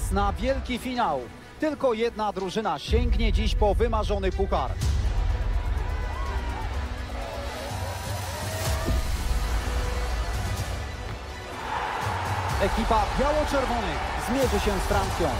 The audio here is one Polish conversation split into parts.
Czas na wielki finał. Tylko jedna drużyna sięgnie dziś po wymarzony puchar. Ekipa biało-czerwonych zmierzy się z Francją.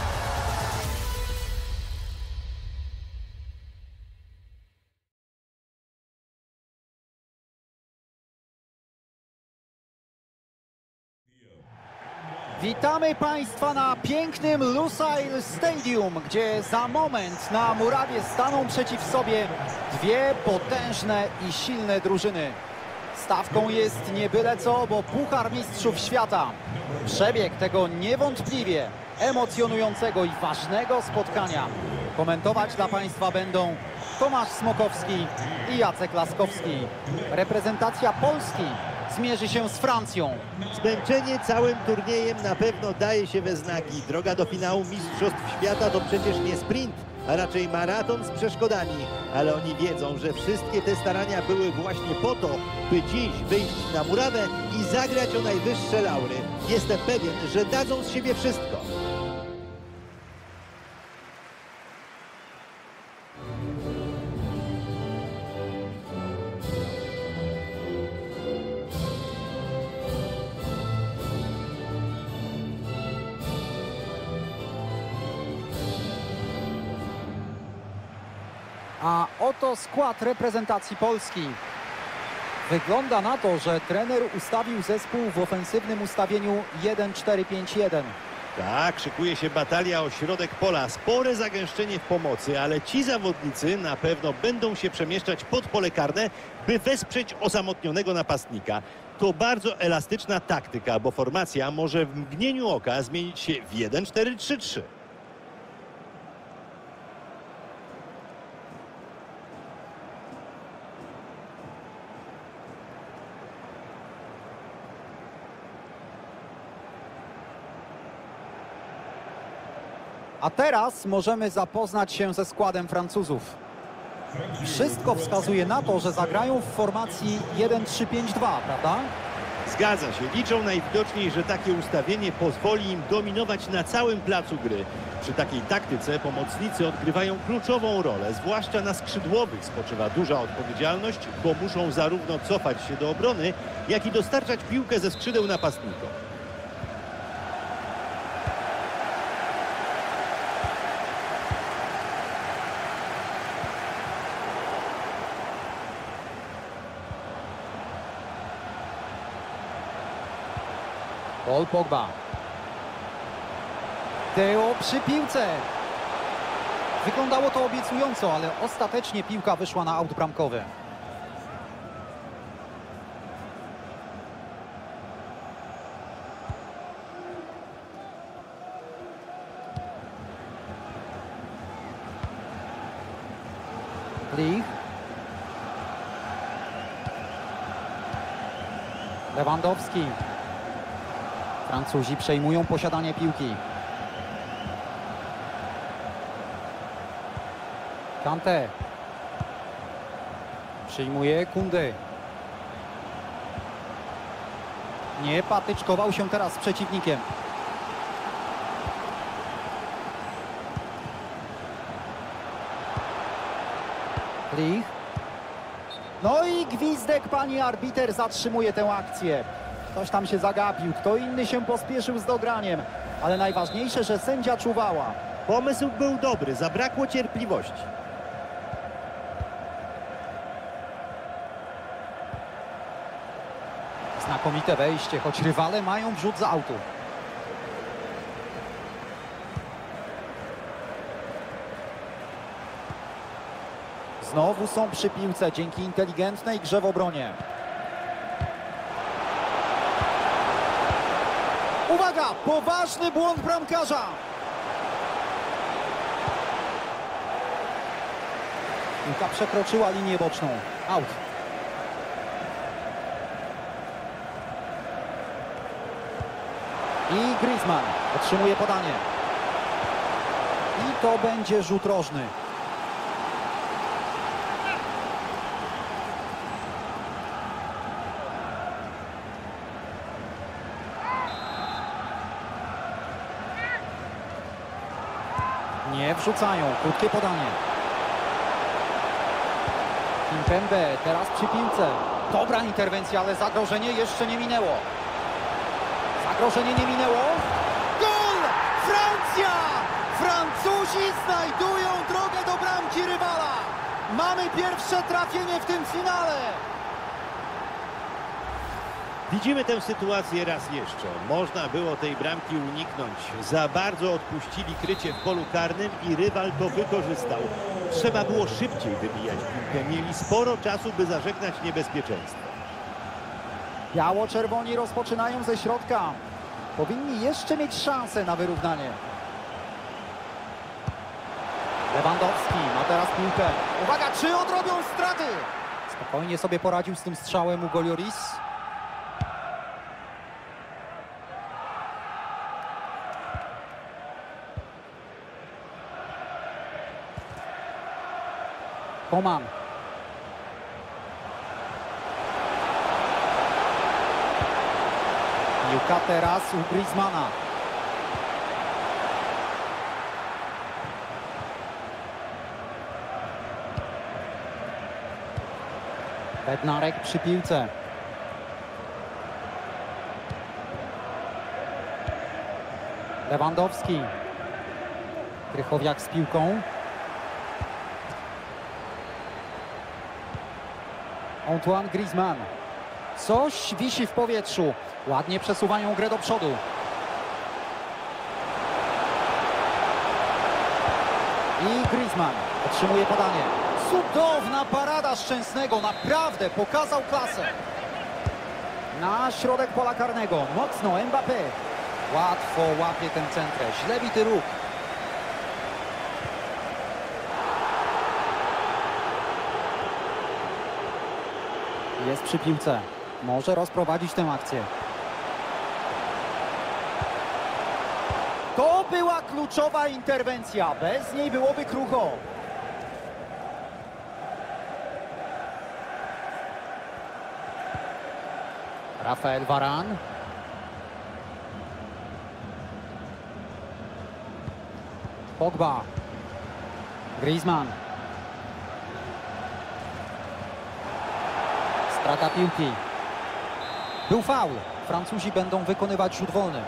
Witamy Państwa na pięknym Lusail Stadium, gdzie za moment na murawie staną przeciw sobie dwie potężne i silne drużyny. Stawką jest nie byle co, bo Puchar Mistrzów Świata. Przebieg tego niewątpliwie emocjonującego i ważnego spotkania komentować dla Państwa będą Tomasz Smokowski i Jacek Laskowski. Reprezentacja Polski zmierzy się z Francją. Zmęczenie całym turniejem na pewno daje się we znaki. Droga do finału Mistrzostw Świata to przecież nie sprint, a raczej maraton z przeszkodami. Ale oni wiedzą, że wszystkie te starania były właśnie po to, by dziś wyjść na murawę i zagrać o najwyższe laury. Jestem pewien, że dadzą z siebie wszystko. A oto skład reprezentacji Polski. Wygląda na to, że trener ustawił zespół w ofensywnym ustawieniu 1-4-5-1. Tak, szykuje się batalia o środek pola. Spore zagęszczenie w pomocy, ale ci zawodnicy na pewno będą się przemieszczać pod pole karne, by wesprzeć osamotnionego napastnika. To bardzo elastyczna taktyka, bo formacja może w mgnieniu oka zmienić się w 1-4-3-3. A teraz możemy zapoznać się ze składem Francuzów. Wszystko wskazuje na to, że zagrają w formacji 1-3-5-2, prawda? Zgadza się. Liczą najwidoczniej, że takie ustawienie pozwoli im dominować na całym placu gry. Przy takiej taktyce pomocnicy odgrywają kluczową rolę. Zwłaszcza na skrzydłowych spoczywa duża odpowiedzialność, bo muszą zarówno cofać się do obrony, jak i dostarczać piłkę ze skrzydeł napastnikom. Paul Pogba. Theo przy piłce. Wyglądało to obiecująco, ale ostatecznie piłka wyszła na aut bramkowy. Lich. Lewandowski. Francuzi przejmują posiadanie piłki. Kanté. Przyjmuje Koundé. Nie patyczkował się teraz z przeciwnikiem. Lich. No i gwizdek pani arbiter zatrzymuje tę akcję. Ktoś tam się zagapił, kto inny się pospieszył z dograniem. Ale najważniejsze, że sędzia czuwała. Pomysł był dobry, zabrakło cierpliwości. Znakomite wejście, choć rywale mają wrzut z autu. Znowu są przy piłce dzięki inteligentnej grze w obronie. Uwaga! Poważny błąd bramkarza! Piłka przekroczyła linię boczną. Out. I Griezmann otrzymuje podanie. I to będzie rzut rożny. Nie wrzucają, krótkie podanie. Kimpembe teraz przy piłce. Dobra interwencja, ale zagrożenie jeszcze nie minęło. Zagrożenie nie minęło. Gol! Francja! Francuzi znajdują drogę do bramki rywala. Mamy pierwsze trafienie w tym finale. Widzimy tę sytuację raz jeszcze. Można było tej bramki uniknąć. Za bardzo odpuścili krycie w polu karnym i rywal to wykorzystał. Trzeba było szybciej wybijać piłkę. Mieli sporo czasu, by zażegnać niebezpieczeństwo. Biało-czerwoni rozpoczynają ze środka. Powinni jeszcze mieć szansę na wyrównanie. Lewandowski ma teraz piłkę. Uwaga, czy odrobią straty? Spokojnie sobie poradził z tym strzałem Hugo Lloris. Coman. Piłka teraz u Griezmana. Bednarek przy piłce. Lewandowski. Krychowiak z piłką. Antoine Griezmann. Coś wisi w powietrzu. Ładnie przesuwają grę do przodu. I Griezmann otrzymuje podanie. Cudowna parada Szczęsnego. Naprawdę pokazał klasę. Na środek pola karnego. Mocno Mbappé. Łatwo łapie ten centrę. Źle bity ruch. Jest przy piłce. Może rozprowadzić tę akcję. To była kluczowa interwencja. Bez niej byłoby krucho. Rafael Varane. Pogba. Griezmann. Strata piłki. Był faul. Francuzi będą wykonywać rzut wolny.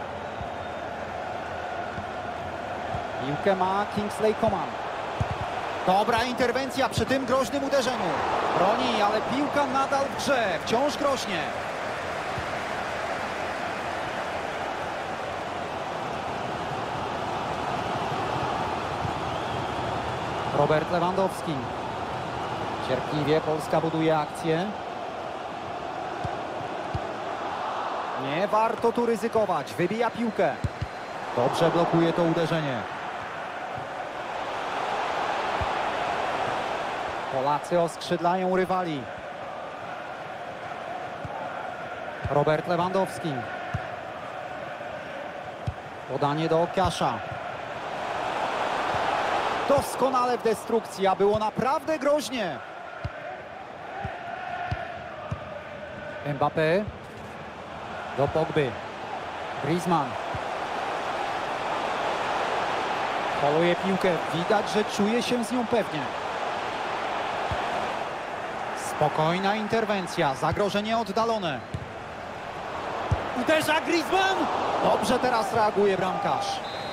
Piłkę ma Kingsley Coman. Dobra interwencja przy tym groźnym uderzeniu. Broni, ale piłka nadal w grze. Wciąż groźnie. Robert Lewandowski. Cierpliwie Polska buduje akcję. Nie warto tu ryzykować. Wybija piłkę. Dobrze blokuje to uderzenie. Polacy oskrzydlają rywali. Robert Lewandowski. Podanie do Okiasza. Doskonale w destrukcji, a było naprawdę groźnie. Mbappé. Do Pogby. Griezmann. Poluje piłkę. Widać, że czuje się z nią pewnie. Spokojna interwencja. Zagrożenie oddalone. Uderza Griezmann. Dobrze teraz reaguje bramkarz.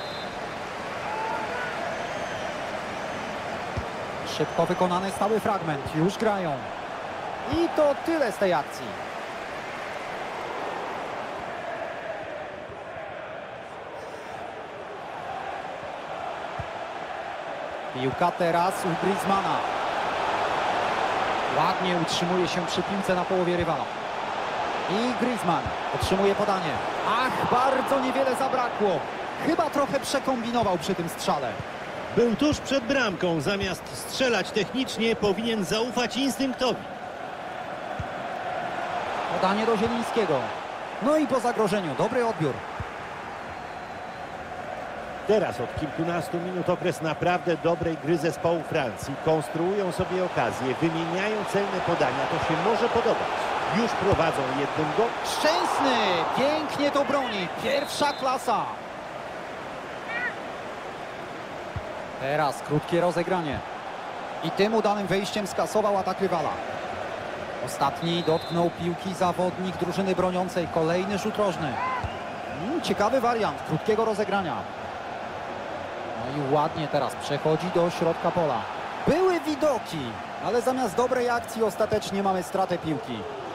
Szybko wykonany stały fragment. Już grają. I to tyle z tej akcji. Piłka teraz u Griezmana. Ładnie utrzymuje się przy piłce na połowie rywala. I Griezmann otrzymuje podanie. Ach, bardzo niewiele zabrakło. Chyba trochę przekombinował przy tym strzale. Był tuż przed bramką. Zamiast strzelać technicznie, powinien zaufać instynktowi. Podanie do Zielińskiego. No i po zagrożeniu dobry odbiór. Teraz od kilkunastu minut okres naprawdę dobrej gry zespołu Francji. Konstruują sobie okazje, wymieniają celne podania. To się może podobać. Już prowadzą jednym go. Szczęsny! Pięknie to broni. Pierwsza klasa. Teraz krótkie rozegranie. I tym udanym wejściem skasował atak rywala. Ostatni dotknął piłki zawodnik drużyny broniącej. Kolejny rzut rożny. Ciekawy wariant krótkiego rozegrania. No i ładnie teraz przechodzi do środka pola. Były widoki, ale zamiast dobrej akcji ostatecznie mamy stratę piłki.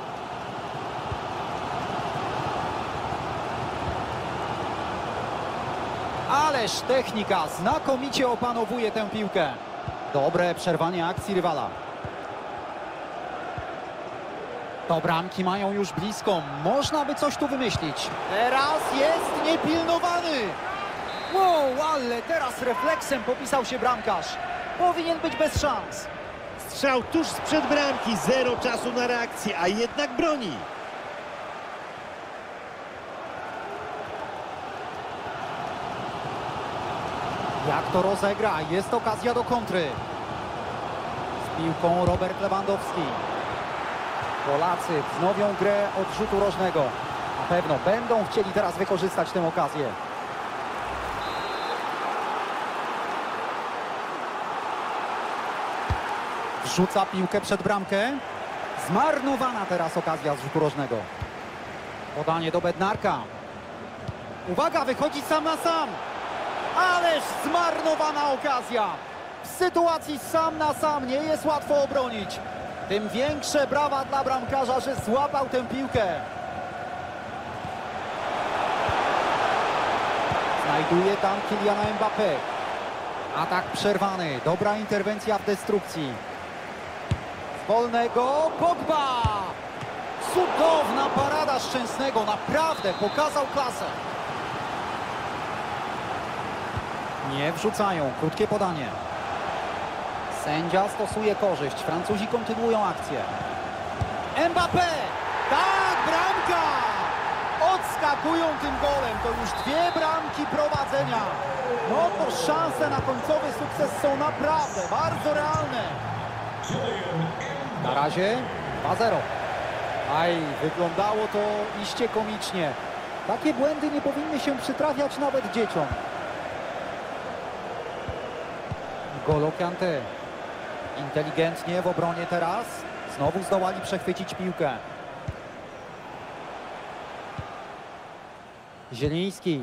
Ależ technika znakomicie opanowuje tę piłkę. Dobre przerwanie akcji rywala. Do bramki mają już blisko. Można by coś tu wymyślić. Teraz jest niepilnowany. Wow, ale teraz refleksem popisał się bramkarz. Powinien być bez szans. Strzał tuż sprzed bramki, zero czasu na reakcję, a jednak broni. Jak to rozegra? Jest okazja do kontry. Z piłką Robert Lewandowski. Polacy wznowią grę od rzutu rożnego. Na pewno będą chcieli teraz wykorzystać tę okazję. Wrzuca piłkę przed bramkę. Zmarnowana teraz okazja z rzutu rożnego. Podanie do Bednarka. Uwaga, wychodzi sam na sam. Ależ zmarnowana okazja. W sytuacji sam na sam nie jest łatwo obronić. Tym większe brawa dla bramkarza, że złapał tę piłkę. Znajduje tam Kyliana Mbappé. Atak przerwany. Dobra interwencja w destrukcji. Z wolnego Pogba. Cudowna parada Szczęsnego. Naprawdę pokazał klasę. Nie wrzucają. Krótkie podanie. Sędzia stosuje korzyść. Francuzi kontynuują akcję. Mbappé! Tak, bramka! Odskakują tym golem. To już 2 bramki prowadzenia. No to szanse na końcowy sukces są naprawdę bardzo realne. Na razie 2-0. Aj, wyglądało to iście komicznie. Takie błędy nie powinny się przytrafiać nawet dzieciom. N'Golo Kanté. Inteligentnie w obronie teraz. Znowu zdołali przechwycić piłkę. Zieliński.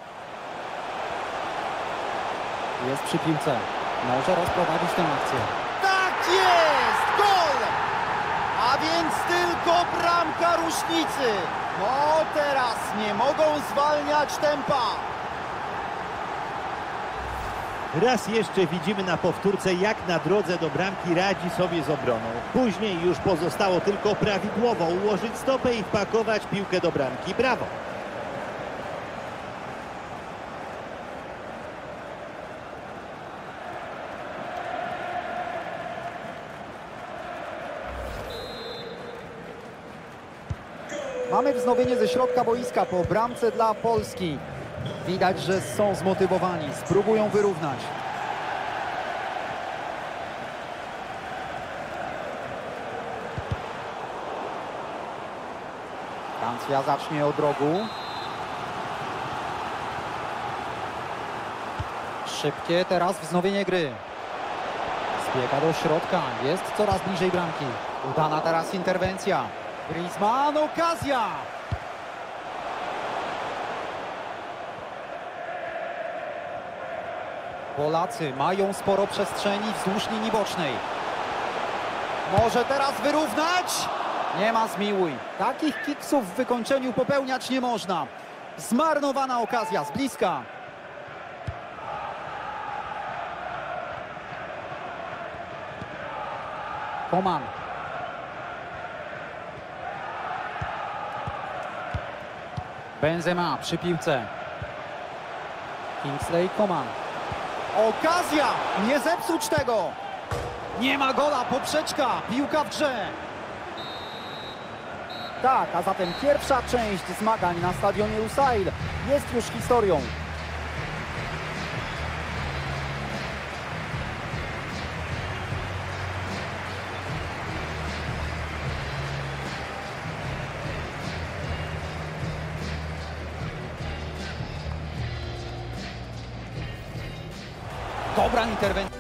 Jest przy piłce. Może rozprowadzić tę akcję. Tak jest! Gol! A więc tylko bramka różnicy. No teraz nie mogą zwalniać tempa. Raz jeszcze widzimy na powtórce, jak na drodze do bramki radzi sobie z obroną. Później już pozostało tylko prawidłowo ułożyć stopę i wpakować piłkę do bramki. Brawo! Mamy wznowienie ze środka boiska po bramce dla Polski. Widać, że są zmotywowani, spróbują wyrównać. Francja zacznie od rogu. Szybkie teraz wznowienie gry. Zbiega do środka, jest coraz bliżej bramki. Udana teraz interwencja. Griezmann, okazja! Polacy mają sporo przestrzeni wzdłuż linii bocznej. Może teraz wyrównać? Nie ma zmiłuj. Takich kiksów w wykończeniu popełniać nie można. Zmarnowana okazja z bliska. Coman. Benzema przy piłce. Kingsley Coman. Okazja! Nie zepsuć tego! Nie ma gola, poprzeczka, piłka w grze. Tak, a zatem pierwsza część zmagań na stadionie Lusail jest już historią. Dobra interwencja.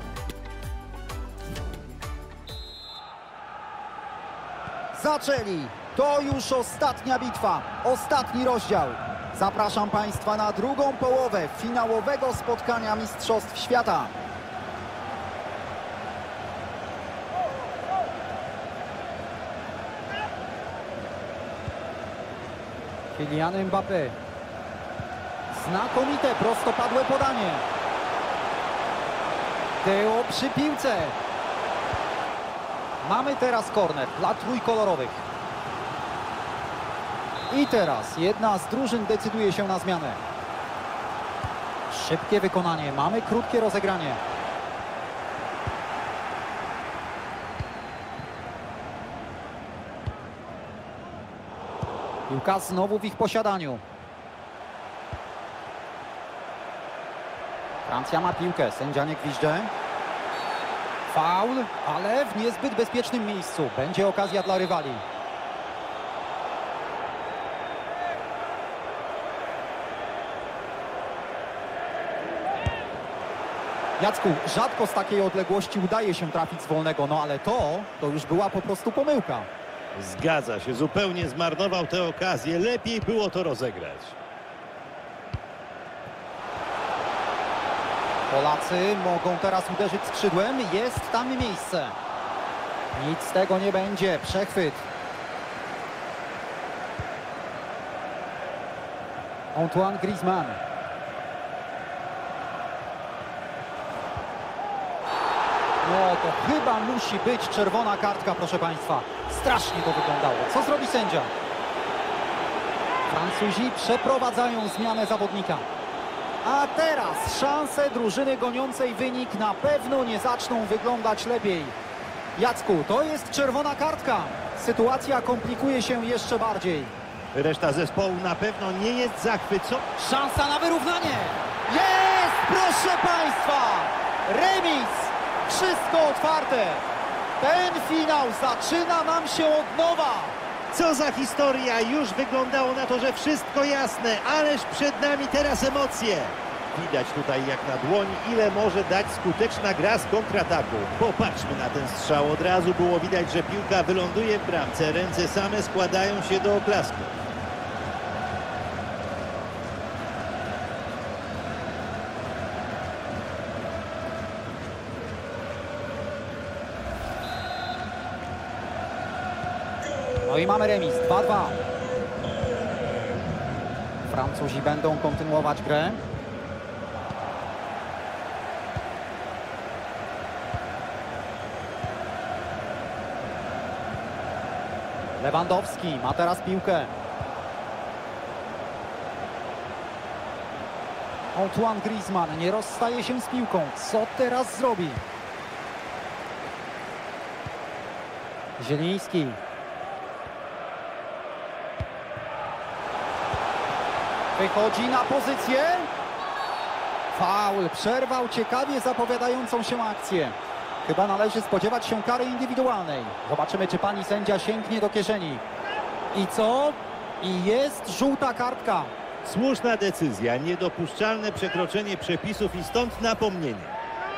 Zaczęli. To już ostatnia bitwa, ostatni rozdział. Zapraszam Państwa na drugą połowę finałowego spotkania Mistrzostw Świata. Kylian Mbappé. Znakomite prostopadłe podanie. Theo przy piłce. Mamy teraz korner dla trójkolorowych. I teraz jedna z drużyn decyduje się na zmianę. Szybkie wykonanie, mamy krótkie rozegranie. Piłka znowu w ich posiadaniu. Francja ma piłkę, sędzia nie gwizdże. Faul, ale w niezbyt bezpiecznym miejscu. Będzie okazja dla rywali. Jacku, rzadko z takiej odległości udaje się trafić z wolnego, no ale to już była po prostu pomyłka. Zgadza się, zupełnie zmarnował tę okazję. Lepiej było to rozegrać. Polacy mogą teraz uderzyć skrzydłem. Jest tam miejsce. Nic z tego nie będzie. Przechwyt. Antoine Griezmann. No to chyba musi być czerwona kartka, proszę Państwa. Strasznie to wyglądało. Co zrobi sędzia? Francuzi przeprowadzają zmianę zawodnika. A teraz szanse drużyny goniącej wynik na pewno nie zaczną wyglądać lepiej. Jacku, to jest czerwona kartka. Sytuacja komplikuje się jeszcze bardziej. Reszta zespołu na pewno nie jest zachwycona. Szansa na wyrównanie. Jest, proszę Państwa. Remis. Wszystko otwarte. Ten finał zaczyna nam się od nowa. Co za historia! Już wyglądało na to, że wszystko jasne, ależ przed nami teraz emocje. Widać tutaj jak na dłoni, ile może dać skuteczna gra z kontrataku. Popatrzmy na ten strzał. Od razu było widać, że piłka wyląduje w bramce. Ręce same składają się do oklasku. No i mamy remis, 2-2. Francuzi będą kontynuować grę. Lewandowski ma teraz piłkę. Antoine Griezmann nie rozstaje się z piłką. Co teraz zrobi? Zieliński. Wychodzi na pozycję. Faul. Przerwał ciekawie zapowiadającą się akcję. Chyba należy spodziewać się kary indywidualnej. Zobaczymy, czy pani sędzia sięgnie do kieszeni. I co? I jest żółta kartka. Słuszna decyzja, niedopuszczalne przekroczenie przepisów i stąd napomnienie.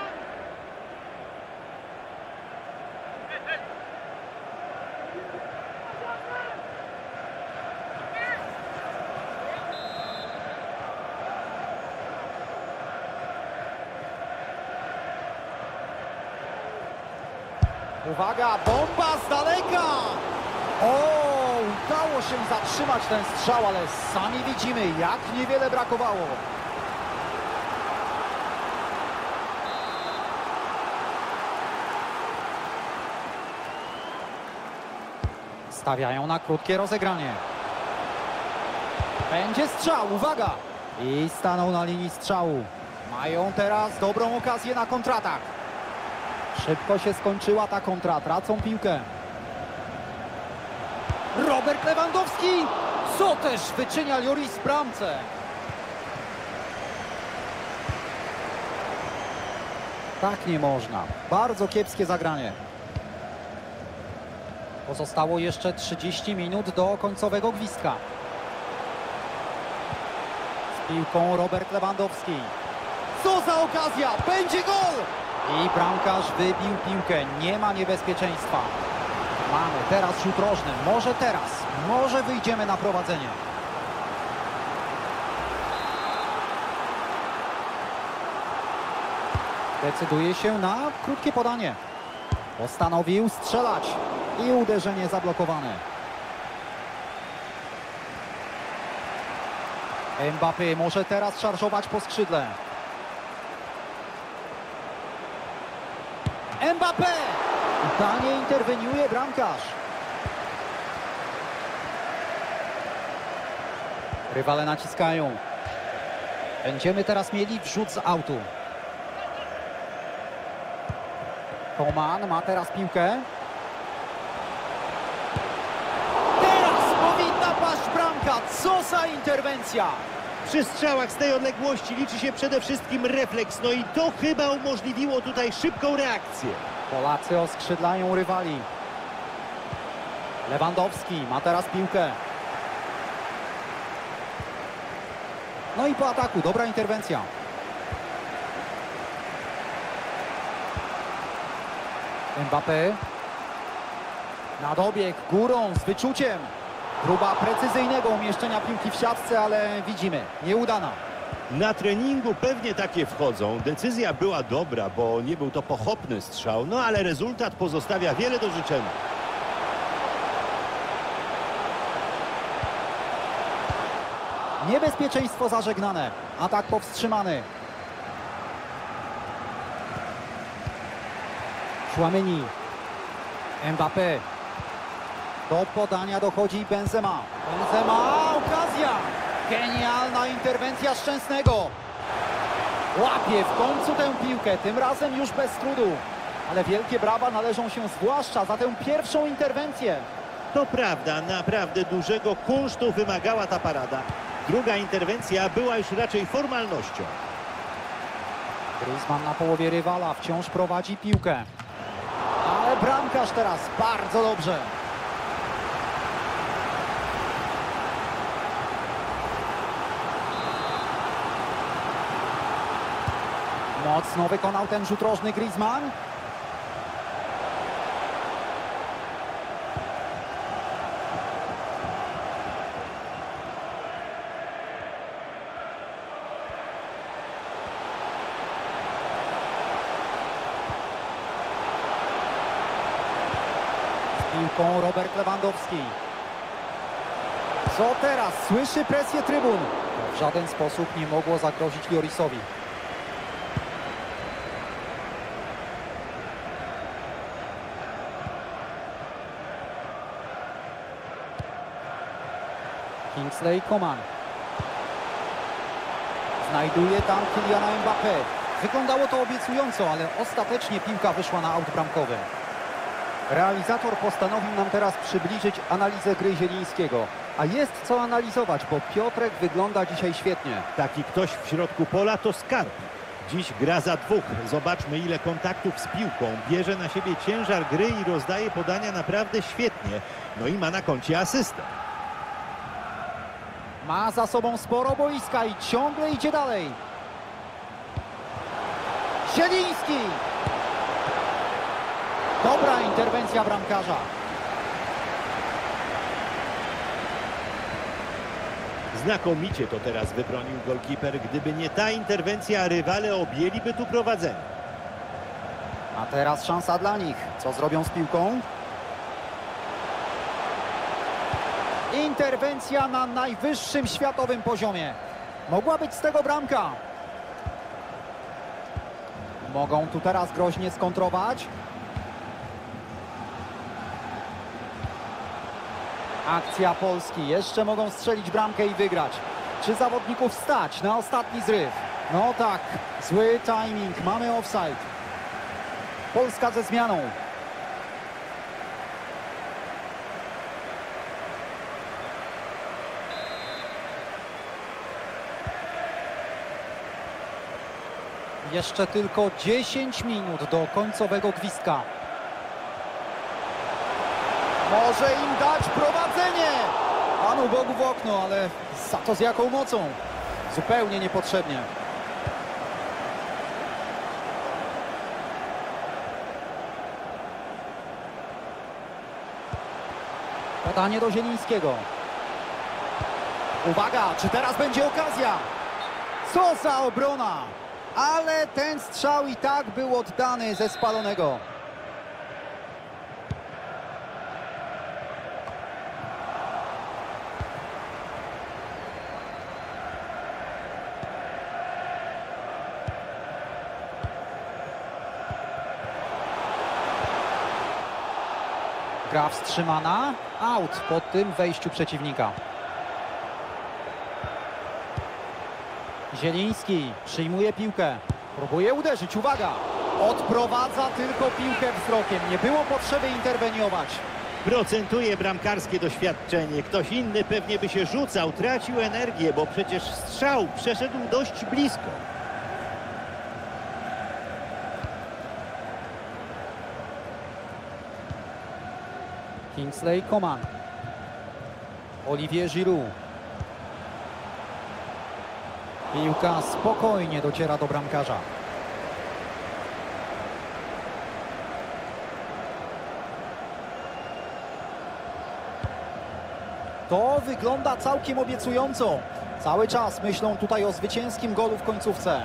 Uwaga, bomba z daleka! O, udało się zatrzymać ten strzał, ale sami widzimy, jak niewiele brakowało. Stawiają na krótkie rozegranie. Będzie strzał, uwaga! I stanął na linii strzału. Mają teraz dobrą okazję na kontratak. Szybko się skończyła ta kontra, tracą piłkę. Robert Lewandowski! Co też wyczynia Lloris w bramce? Tak nie można. Bardzo kiepskie zagranie. Pozostało jeszcze 30 minut do końcowego gwizdka. Z piłką Robert Lewandowski. Co za okazja! Będzie gol! I bramkarz wybił piłkę. Nie ma niebezpieczeństwa. Mamy teraz rzut rożny. Może wyjdziemy na prowadzenie. Decyduje się na krótkie podanie. Postanowił strzelać i uderzenie zablokowane. Mbappé może teraz szarżować po skrzydle. Mbappé! Udanie interweniuje bramkarz. Rywale naciskają. Będziemy teraz mieli wrzut z autu. Koman ma teraz piłkę. Teraz powinna paść bramka. Co za interwencja! Przy strzałach z tej odległości liczy się przede wszystkim refleks, no i to chyba umożliwiło tutaj szybką reakcję. Polacy oskrzydlają rywali. Lewandowski ma teraz piłkę. No i po ataku, dobra interwencja. Mbappé. Na dobieg, górą, z wyczuciem. Próba precyzyjnego umieszczenia piłki w siatce, ale widzimy, nieudana. Na treningu pewnie takie wchodzą. Decyzja była dobra, bo nie był to pochopny strzał, no ale rezultat pozostawia wiele do życzenia. Niebezpieczeństwo zażegnane. Atak powstrzymany. Tchouaméni. Mbappé. Do podania dochodzi Benzema. Okazja! Genialna interwencja Szczęsnego. Łapie w końcu tę piłkę, tym razem już bez trudu. Ale wielkie brawa należą się zwłaszcza za tę pierwszą interwencję. To prawda, naprawdę dużego kunsztu wymagała ta parada. Druga interwencja była już raczej formalnością. Griezmann na połowie rywala, wciąż prowadzi piłkę. Ale bramkarz teraz bardzo dobrze. Mocno wykonał ten rzut rożny Griezmann. Z piłką Robert Lewandowski. Co teraz? Słyszy presję trybun. To w żaden sposób nie mogło zagrozić Llorisowi. Kingsley Coman. Znajduje tam Kyliana Mbappé. Wyglądało to obiecująco, ale ostatecznie piłka wyszła na aut bramkowy. Realizator postanowił nam teraz przybliżyć analizę gry Zielińskiego. A jest co analizować, bo Piotrek wygląda dzisiaj świetnie. Taki ktoś w środku pola to skarb. Dziś gra za dwóch. Zobaczmy, ile kontaktów z piłką. Bierze na siebie ciężar gry i rozdaje podania naprawdę świetnie. No i ma na koncie asystę. Ma za sobą sporo boiska i ciągle idzie dalej. Zieliński! Dobra interwencja bramkarza. Znakomicie to teraz wybronił golkiper. Gdyby nie ta interwencja, rywale objęliby tu prowadzenie. A teraz szansa dla nich. Co zrobią z piłką? Interwencja na najwyższym światowym poziomie. Mogła być z tego bramka. Mogą tu teraz groźnie skontrować. Akcja Polski. Jeszcze mogą strzelić bramkę i wygrać. Czy zawodników stać na ostatni zryw? No tak. Zły timing. Mamy offside. Polska ze zmianą. Jeszcze tylko 10 minut do końcowego gwizdka. Może im dać prowadzenie. Panu Bogu w okno, ale za to z jaką mocą? Zupełnie niepotrzebnie. Podanie do Zielińskiego. Uwaga, czy teraz będzie okazja? Co za obrona! Ale ten strzał i tak był oddany ze spalonego. Gra wstrzymana, out po tym wejściu przeciwnika. Zieliński przyjmuje piłkę, próbuje uderzyć, uwaga! Odprowadza tylko piłkę wzrokiem, nie było potrzeby interweniować. Procentuje bramkarskie doświadczenie. Ktoś inny pewnie by się rzucał, tracił energię, bo przecież strzał przeszedł dość blisko. Kingsley Coman. Olivier Giroud. Piłka spokojnie dociera do bramkarza. To wygląda całkiem obiecująco. Cały czas myślą tutaj o zwycięskim golu w końcówce.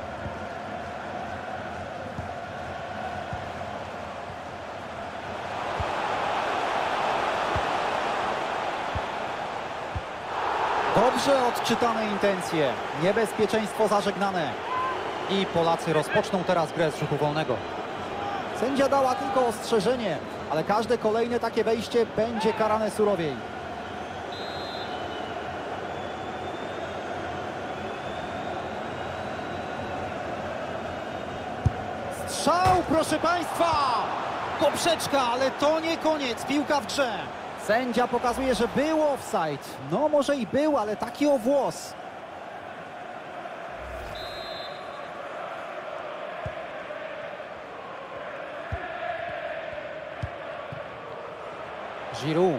Dobrze odczytane intencje, niebezpieczeństwo zażegnane i Polacy rozpoczną teraz grę z rzutu wolnego. Sędzia dała tylko ostrzeżenie, ale każde kolejne takie wejście będzie karane surowiej. Strzał, proszę Państwa! Poprzeczka, ale to nie koniec, piłka w grze. Sędzia pokazuje, że był offside. No może i był, ale taki o włos. Giroud.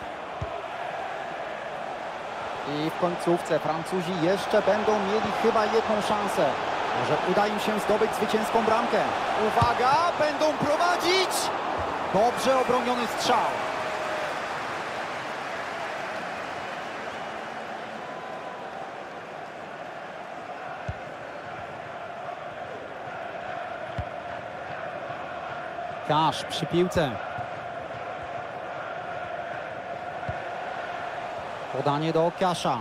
I w końcówce Francuzi jeszcze będą mieli chyba jedną szansę. Może uda im się zdobyć zwycięską bramkę. Uwaga, będą prowadzić! Dobrze obroniony strzał. Kasz przy piłce. Podanie do Kasza.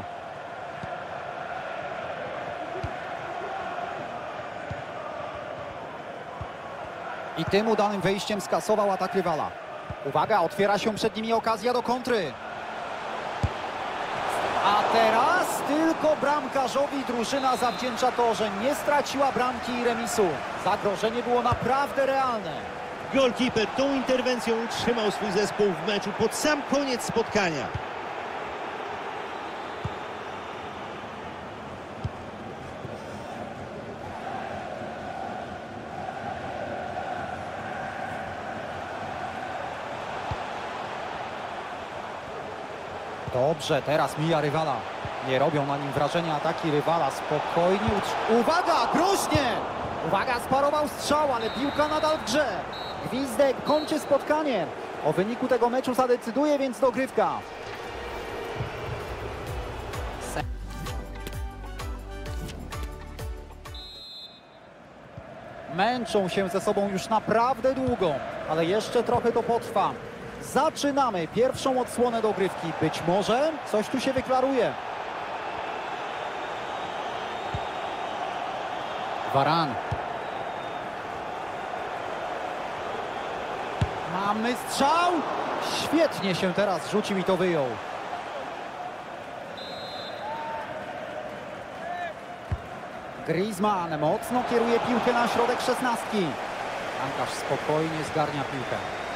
I tym udanym wejściem skasował atak rywala. Uwaga, otwiera się przed nimi okazja do kontry. A teraz tylko bramkarzowi drużyna zawdzięcza to, że nie straciła bramki i remisu. Zagrożenie było naprawdę realne. Golkiper tą interwencją utrzymał swój zespół w meczu pod sam koniec spotkania. Dobrze, teraz mija rywala. Nie robią na nim wrażenia ataki rywala. Spokojnie. Uwaga, groźnie! Uwaga, sparował strzał, ale piłka nadal w grze. Gwizdek kończy spotkanie. O wyniku tego meczu zadecyduje więc dogrywka. Męczą się ze sobą już naprawdę długo, ale jeszcze trochę to potrwa. Zaczynamy pierwszą odsłonę dogrywki. Być może coś tu się wyklaruje. Varane. Mamy strzał. Świetnie się teraz rzucił i to wyjął. Griezmann mocno kieruje piłkę na środek szesnastki. Bramkarz spokojnie zgarnia piłkę.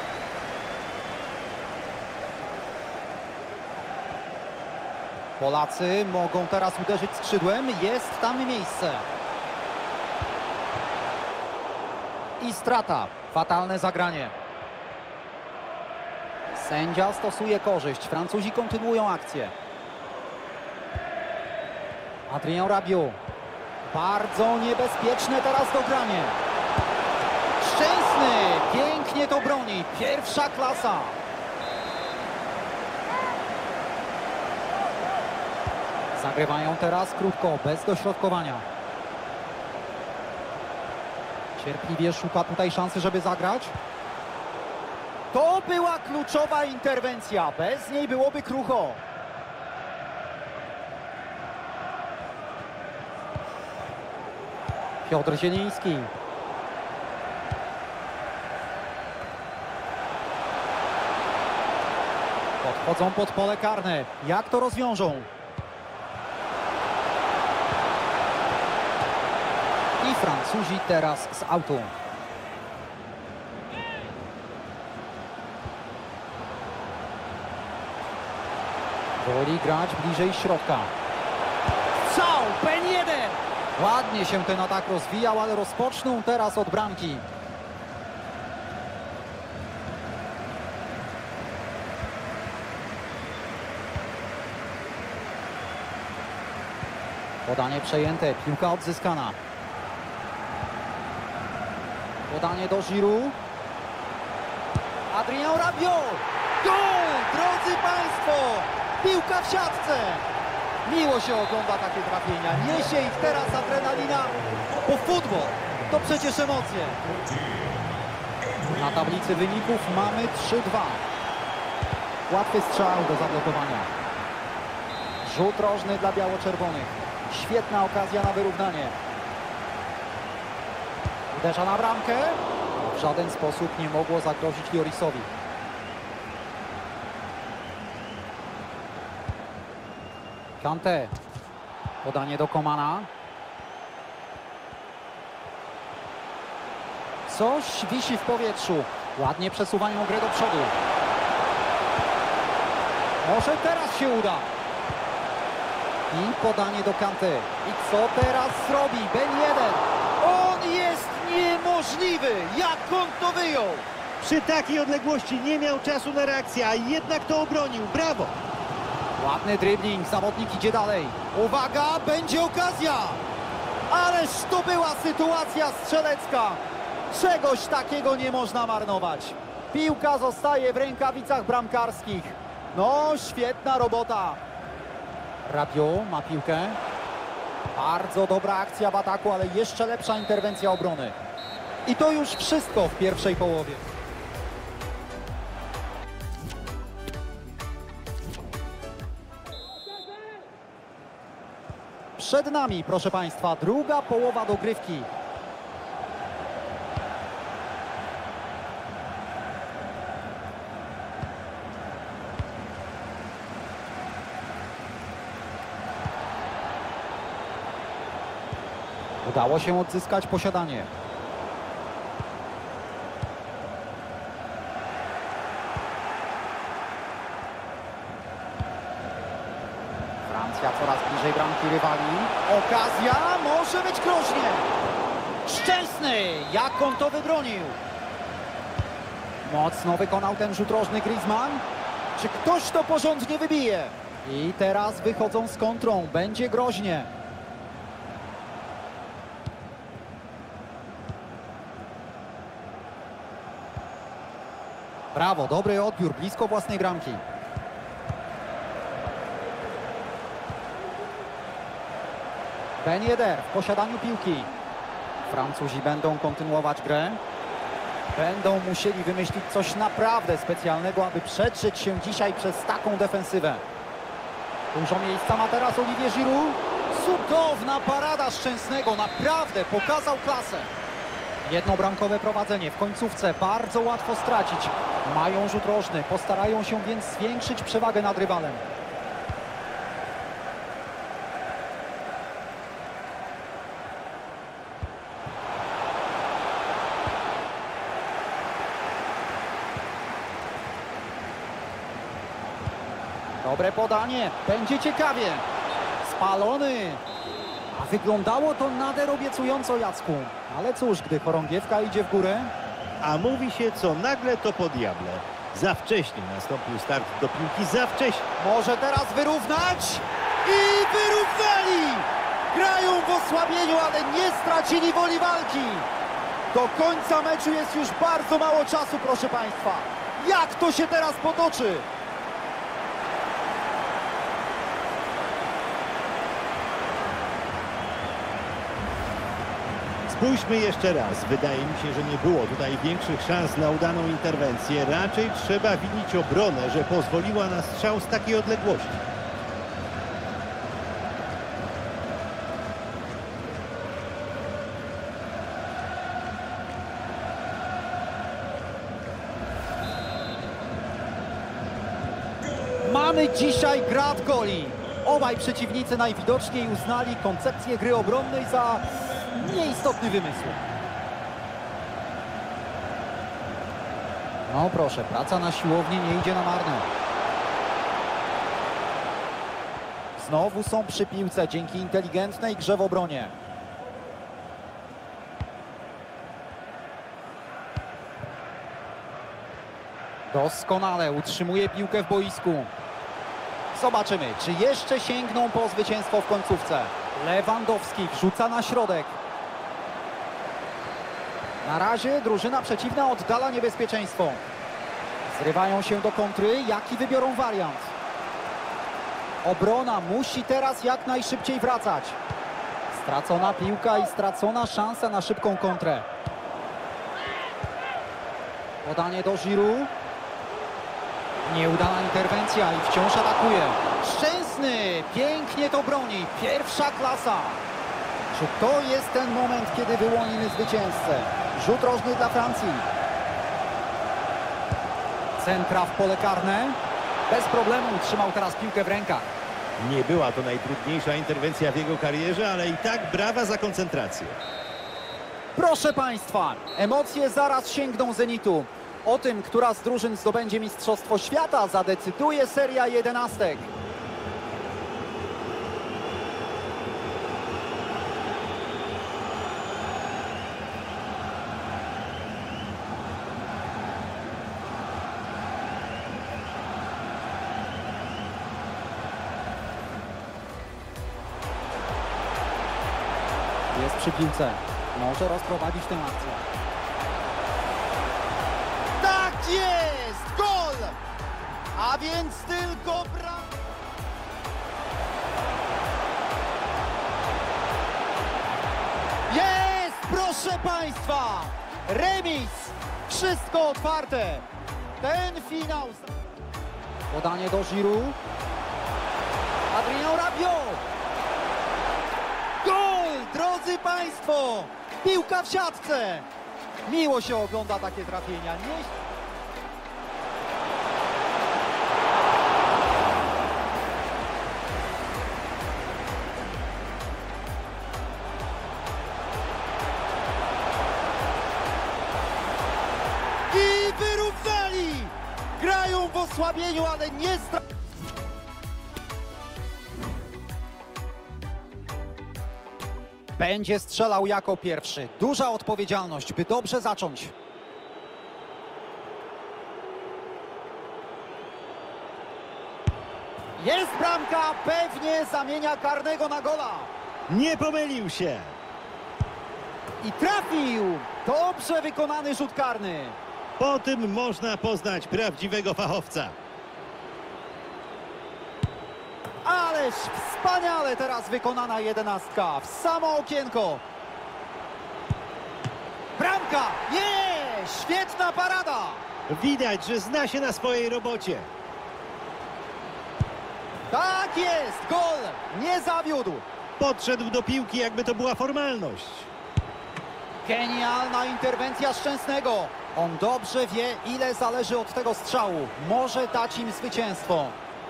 Polacy mogą teraz uderzyć skrzydłem. Jest tam miejsce. I strata. Fatalne zagranie. Sędzia stosuje korzyść. Francuzi kontynuują akcję. Adrien Rabiot. Bardzo niebezpieczne teraz dogranie. Szczęsny. Pięknie to broni. Pierwsza klasa. Zagrywają teraz krótko, bez dośrodkowania. Cierpliwie szuka tutaj szansy, żeby zagrać. To była kluczowa interwencja. Bez niej byłoby krucho. Piotr Zieliński. Podchodzą pod pole karne. Jak to rozwiążą? I Francuzi teraz z autu. Woli grać bliżej środka. Strzał! Ben Yedder! Ładnie się ten atak rozwijał, ale rozpoczną teraz od bramki. Podanie przejęte, piłka odzyskana. Podanie do Giroud. Adrien Rabiot! Gol! Drodzy Państwo! Piłka w siatce! Miło się ogląda takie trafienia. Niesie ich teraz adrenalina, bo futbol to przecież emocje. Na tablicy wyników mamy 3-2. Łatwy strzał do zablokowania. Rzut rożny dla biało-czerwonych. Świetna okazja na wyrównanie. Uderza na bramkę. W żaden sposób nie mogło zagrozić Llorisowi. Kanté. Podanie do Komana. Coś wisi w powietrzu. Ładnie przesuwają grę do przodu. Może teraz się uda. I podanie do Kanté. I co teraz zrobi Ben Yedder? On jest niemożliwy! Jak on to wyjął? Przy takiej odległości nie miał czasu na reakcję, a jednak to obronił. Brawo! Ładny dribbling, zawodnik idzie dalej. Uwaga, będzie okazja! Ależ to była sytuacja strzelecka. Czegoś takiego nie można marnować. Piłka zostaje w rękawicach bramkarskich. No, świetna robota. Rabiot ma piłkę. Bardzo dobra akcja w ataku, ale jeszcze lepsza interwencja obrony. I to już wszystko w pierwszej połowie. Przed nami, proszę Państwa, druga połowa dogrywki. Udało się odzyskać posiadanie. Francja coraz bliżej bramki rywali. Okazja, może być groźnie. Szczęsny, jak on to wybronił. Mocno wykonał ten rzut rożny Griezmann. Czy ktoś to porządnie wybije? I teraz wychodzą z kontrą, będzie groźnie. Brawo, dobry odbiór, blisko własnej bramki. Ben Yedder w posiadaniu piłki. Francuzi będą kontynuować grę. Będą musieli wymyślić coś naprawdę specjalnego, aby przedrzeć się dzisiaj przez taką defensywę. Dużo miejsca ma teraz Olivier Giroud. Cudowna parada Szczęsnego, naprawdę pokazał klasę. Jednobramkowe prowadzenie w końcówce bardzo łatwo stracić. Mają rzut rożny, postarają się więc zwiększyć przewagę nad rywalem. Dobre podanie, będzie ciekawie. Spalony. A wyglądało to nader obiecująco, Jacku. Ale cóż, gdy chorągiewka idzie w górę... A mówi się, co nagle, to po diable. Za wcześnie nastąpił start do piłki, za wcześnie. Może teraz wyrównać? I wyrównali! Grają w osłabieniu, ale nie stracili woli walki. Do końca meczu jest już bardzo mało czasu, proszę Państwa. Jak to się teraz potoczy? Spójrzmy jeszcze raz. Wydaje mi się, że nie było tutaj większych szans na udaną interwencję. Raczej trzeba winić obronę, że pozwoliła na strzał z takiej odległości. Mamy dzisiaj grad goli. Obaj przeciwnicy najwidoczniej uznali koncepcję gry obronnej za nieistotny wymysł. No proszę, praca na siłowni nie idzie na marne. Znowu są przy piłce dzięki inteligentnej grze w obronie. Doskonale utrzymuje piłkę w boisku. Zobaczymy, czy jeszcze sięgną po zwycięstwo w końcówce. Lewandowski wrzuca na środek. Na razie drużyna przeciwna oddala niebezpieczeństwo. Zrywają się do kontry. Jaki wybiorą wariant? Obrona musi teraz jak najszybciej wracać. Stracona piłka i stracona szansa na szybką kontrę. Podanie do Giroud. Nieudana interwencja i wciąż atakuje. Szczęsny pięknie to broni. Pierwsza klasa. Czy to jest ten moment, kiedy wyłonimy zwycięzcę? Rzut rożny dla Francji. Centra w pole karne. Bez problemu trzymał teraz piłkę w rękach. Nie była to najtrudniejsza interwencja w jego karierze, ale i tak brawa za koncentrację. Proszę Państwa, emocje zaraz sięgną zenitu. O tym, która z drużyn zdobędzie Mistrzostwo Świata, zadecyduje seria 11. Jest przy piłce. Może rozprowadzić tę akcję. Tak jest! Gol! A więc tylko Jest! Proszę Państwa! Remis! Wszystko otwarte! Ten finał... Podanie do Giroud. Adrien Rabiot! Gol! Drodzy Państwo! Piłka w siatce! Miło się ogląda takie trafienia. Nie... I wyrównali! Grają w osłabieniu, ale nie Będzie strzelał jako pierwszy. Duża odpowiedzialność, by dobrze zacząć. Jest bramka, pewnie zamienia karnego na gola. Nie pomylił się. I trafił. Dobrze wykonany rzut karny. Po tym można poznać prawdziwego fachowca. Ależ wspaniale teraz wykonana 11 w samo okienko. Bramka! Nie! Świetna parada! Widać, że zna się na swojej robocie. Tak jest! Gol! Nie zawiódł! Podszedł do piłki, jakby to była formalność. Genialna interwencja Szczęsnego. On dobrze wie, ile zależy od tego strzału. Może dać im zwycięstwo.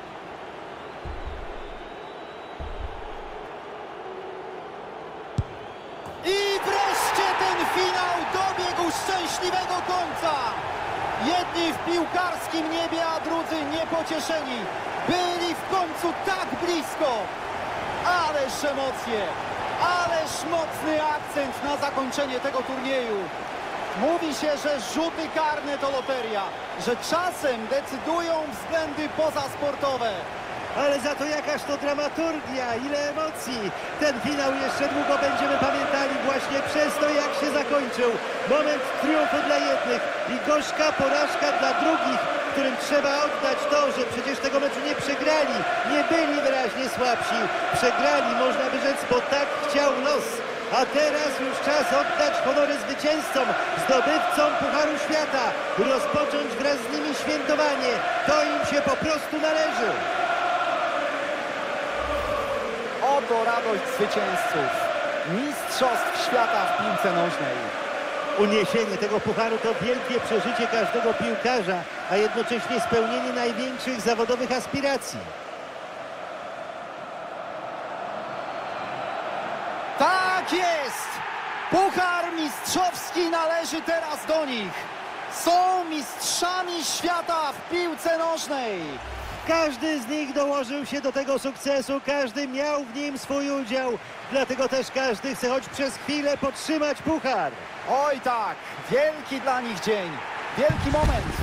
I wreszcie ten finał dobiegł szczęśliwego końca. Jedni w piłkarskim niebie, a drudzy niepocieszeni. Byli w końcu tak blisko. Ależ emocje, ależ mocny akcent na zakończenie tego turnieju. Mówi się, że rzuty karne to loteria, że czasem decydują względy pozasportowe. Ale za to jakaż to dramaturgia, ile emocji. Ten finał jeszcze długo będziemy pamiętali właśnie przez to, jak się zakończył. Moment triumfu dla jednych i gorzka porażka dla drugich, którym trzeba oddać to, że przecież tego meczu nie przegrali. Nie byli wyraźnie słabsi. Przegrali, można by rzec, bo tak chciał los. A teraz już czas oddać honory zwycięzcom, zdobywcom Pucharu Świata. Rozpocząć wraz z nimi świętowanie. To im się po prostu należy. Oto radość zwycięzców. Mistrzostw świata w piłce nożnej. Uniesienie tego pucharu to wielkie przeżycie każdego piłkarza, a jednocześnie spełnienie największych zawodowych aspiracji. Tak jest! Puchar mistrzowski należy teraz do nich. Są mistrzami świata w piłce nożnej. Każdy z nich dołożył się do tego sukcesu, każdy miał w nim swój udział, dlatego też każdy chce choć przez chwilę podtrzymać puchar. Oj tak, wielki dla nich dzień, wielki moment.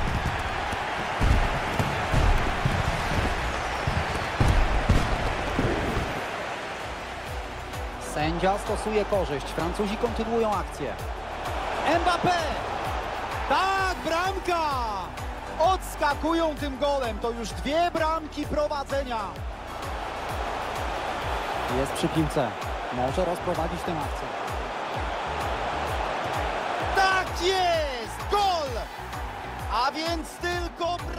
Sędzia stosuje korzyść, Francuzi kontynuują akcję. Mbappé! Tak, bramka! Odskakują tym golem, to już 2 bramki prowadzenia. Jest przy piłce, może rozprowadzić tę akcję. Tak jest! Gol! A więc tylko